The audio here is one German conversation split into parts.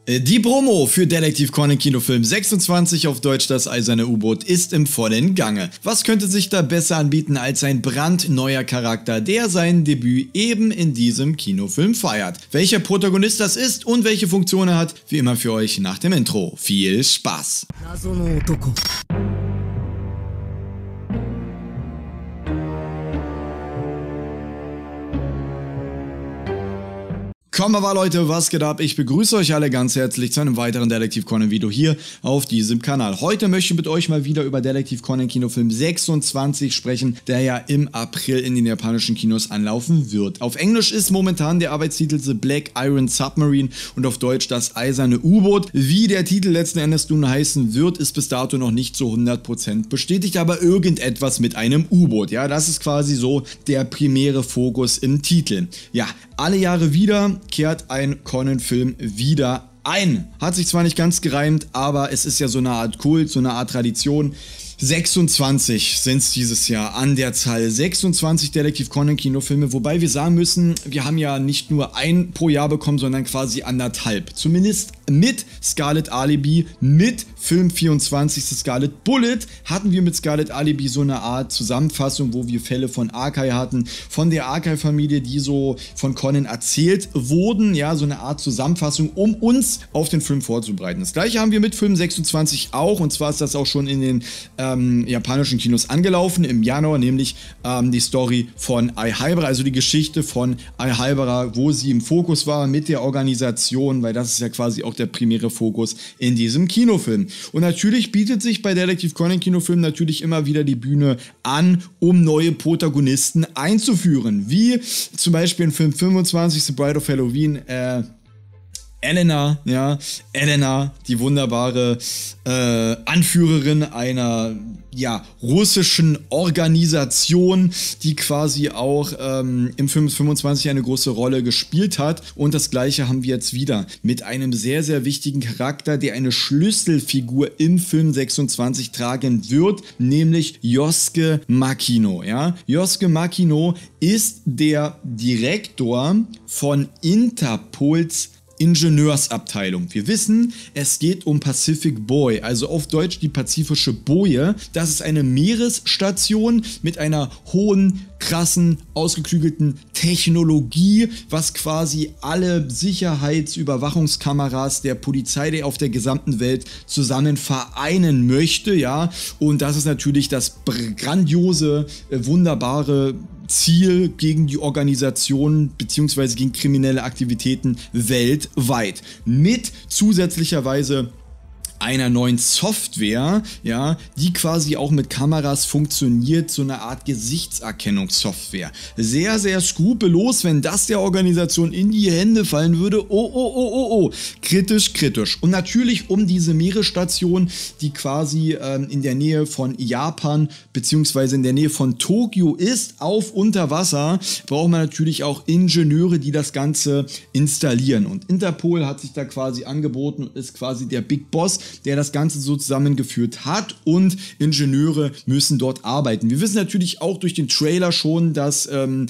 Die Promo für Detektiv Conan Kinofilm 26 auf Deutsch Das Eiserne U-Boot ist im vollen Gange. Was könnte sich da besser anbieten als ein brandneuer Charakter, der sein Debüt eben in diesem Kinofilm feiert? Welcher Protagonist das ist und welche Funktion er hat, wie immer für euch nach dem Intro. Viel Spaß! Konbanwa Leute, was geht ab? Ich begrüße euch alle ganz herzlich zu einem weiteren Detektiv Conan Video hier auf diesem Kanal. Heute möchte ich mit euch mal wieder über Detektiv Conan Kinofilm 26 sprechen, der ja im April in den japanischen Kinos anlaufen wird. Auf Englisch ist momentan der Arbeitstitel The Black Iron Submarine und auf Deutsch Das Eiserne U-Boot. Wie der Titel letzten Endes nun heißen wird, ist bis dato noch nicht zu 100% bestätigt, aber irgendetwas mit einem U-Boot. Ja, das ist quasi so der primäre Fokus im Titel. Ja, alle Jahre wieder kehrt ein Conan-Film wieder ein. Hat sich zwar nicht ganz gereimt, aber es ist ja so eine Art Kult, so eine Art Tradition. 26 sind es dieses Jahr an der Zahl. 26 Detektiv Conan Kinofilme, wobei wir sagen müssen, wir haben ja nicht nur ein pro Jahr bekommen, sondern quasi anderthalb. Zumindest mit Scarlet Alibi, mit Film 24 Scarlet Bullet hatten wir mit Scarlet Alibi so eine Art Zusammenfassung, wo wir Fälle von Arkai hatten, von der Arkai-Familie, die so von Conan erzählt wurden, ja, so eine Art Zusammenfassung, um uns auf den Film vorzubereiten. Das gleiche haben wir mit Film 26 auch, und zwar ist das auch schon in den japanischen Kinos angelaufen im Januar, nämlich die Story von Aihaibara, also die Geschichte von Aihaibara, wo sie im Fokus war mit der Organisation, weil das ist ja quasi auch der primäre Fokus in diesem Kinofilm. Und natürlich bietet sich bei Detektiv Conan Kinofilm natürlich immer wieder die Bühne an, um neue Protagonisten einzuführen, wie zum Beispiel in Film 25 The Bride of Halloween, Elena, ja, Elena, die wunderbare Anführerin einer, ja, russischen Organisation, die quasi auch im Film 25 eine große Rolle gespielt hat. Und das gleiche haben wir jetzt wieder mit einem sehr, sehr wichtigen Charakter, der eine Schlüsselfigur im Film 26 tragen wird, nämlich Yosuke Makino, ja. Yosuke Makino ist der Direktor von Interpols Ingenieursabteilung. Wir wissen, es geht um Pacific Buoy, also auf Deutsch die pazifische Boje. Das ist eine Meeresstation mit einer hohen, krassen, ausgeklügelten Technologie, was quasi alle Sicherheitsüberwachungskameras der Polizei auf der gesamten Welt zusammen vereinen möchte, ja. Und das ist natürlich das grandiose, wunderbare Ziel gegen die Organisation bzw. gegen kriminelle Aktivitäten weltweit. Mit zusätzlicherweise einer neuen Software, ja, die quasi auch mit Kameras funktioniert, so eine Art Gesichtserkennungssoftware. Sehr, sehr skrupellos, wenn das der Organisation in die Hände fallen würde. Oh. Kritisch, kritisch. Und natürlich um diese Meeresstation, die quasi in der Nähe von Japan bzw. in der Nähe von Tokio ist, auf Unterwasser, braucht man natürlich auch Ingenieure, die das Ganze installieren. Und Interpol hat sich da quasi angeboten und ist quasi der Big Boss, der das Ganze so zusammengeführt hat, und Ingenieure müssen dort arbeiten. Wir wissen natürlich auch durch den Trailer schon, dass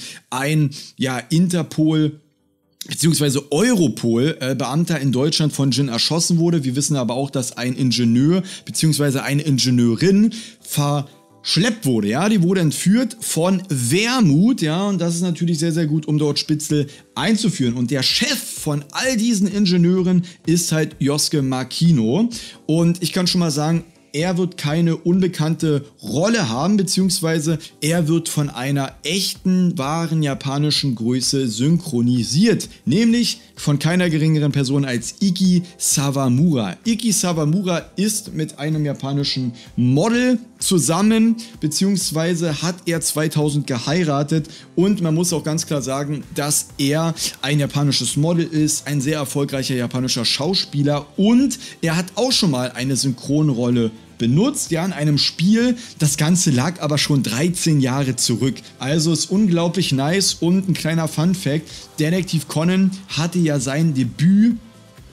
ein, ja, Interpol beziehungsweise Europol Beamter in Deutschland von Jin erschossen wurde. Wir wissen aber auch, dass ein Ingenieur beziehungsweise eine Ingenieurin verschleppt wurde, ja, die wurde entführt von Wermut, ja, und das ist natürlich sehr, sehr gut, um dort Spitzel einzuführen. Und der Chef von all diesen Ingenieuren ist halt Yosuke Makino, und ich kann schon mal sagen, er wird keine unbekannte Rolle haben, beziehungsweise er wird von einer echten, wahren japanischen Größe synchronisiert, nämlich von keiner geringeren Person als Ikki Sawamura. Ikki Sawamura ist mit einem japanischen Model zusammen, beziehungsweise hat er 2000 geheiratet, und man muss auch ganz klar sagen, dass er ein japanisches Model ist, ein sehr erfolgreicher japanischer Schauspieler, und er hat auch schon mal eine Synchronrolle benutzt, ja, in einem Spiel. Das Ganze lag aber schon 13 Jahre zurück. Also ist unglaublich nice. Und ein kleiner Fun-Fact: Detektiv Conan hatte ja sein Debüt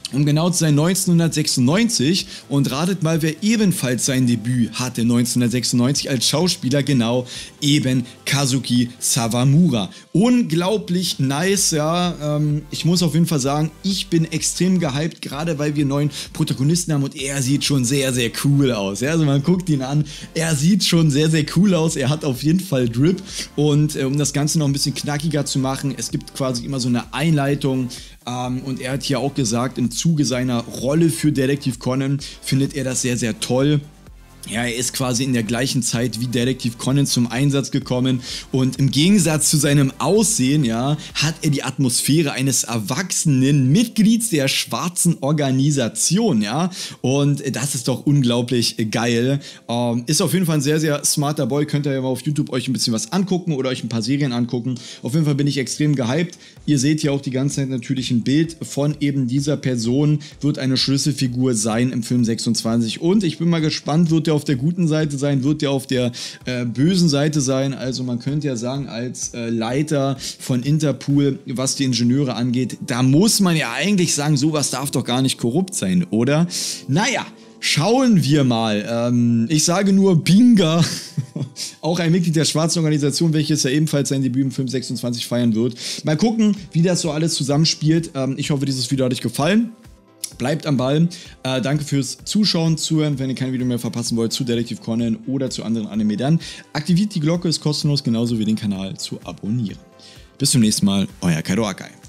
Um genau zu sein 1996, und ratet mal, wer ebenfalls sein Debüt hatte 1996 als Schauspieler, genau, eben Kazuki Sawamura. Unglaublich nice, ja, ich muss auf jeden Fall sagen, ich bin extrem gehypt, gerade weil wir einen neuen Protagonisten haben und er sieht schon sehr, sehr cool aus, ja? Also man guckt ihn an, er sieht schon sehr, sehr cool aus, er hat auf jeden Fall Drip, und um das Ganze noch ein bisschen knackiger zu machen, es gibt quasi immer so eine Einleitung, und er hat hier auch gesagt, im Zuge seiner Rolle für Detektiv Conan findet er das sehr, sehr toll. Ja, er ist quasi in der gleichen Zeit wie Detektiv Conan zum Einsatz gekommen, und im Gegensatz zu seinem Aussehen, ja, hat er die Atmosphäre eines erwachsenen Mitglieds der schwarzen Organisation, ja, und das ist doch unglaublich geil. Ist auf jeden Fall ein sehr, sehr smarter Boy, könnt ihr ja mal auf YouTube euch ein bisschen was angucken oder euch ein paar Serien angucken. Auf jeden Fall bin ich extrem gehypt. Ihr seht hier auch die ganze Zeit natürlich ein Bild von eben dieser Person, wird eine Schlüsselfigur sein im Film 26, und ich bin mal gespannt, wird der auf der guten Seite sein, wird der auf der bösen Seite sein. Also man könnte ja sagen, als Leiter von Interpol, was die Ingenieure angeht, da muss man ja eigentlich sagen, sowas darf doch gar nicht korrupt sein, oder? Naja, schauen wir mal. Ich sage nur Binga, auch ein Mitglied der schwarzen Organisation, welches ja ebenfalls sein Debüt im Film 26 feiern wird. Mal gucken, wie das so alles zusammenspielt. Ich hoffe, dieses Video hat euch gefallen. Bleibt am Ball. Danke fürs Zuschauen, Zuhören. Wenn ihr kein Video mehr verpassen wollt zu Detektiv Conan oder zu anderen Anime, dann aktiviert die Glocke, ist kostenlos, genauso wie den Kanal zu abonnieren. Bis zum nächsten Mal, euer Kaido Akai.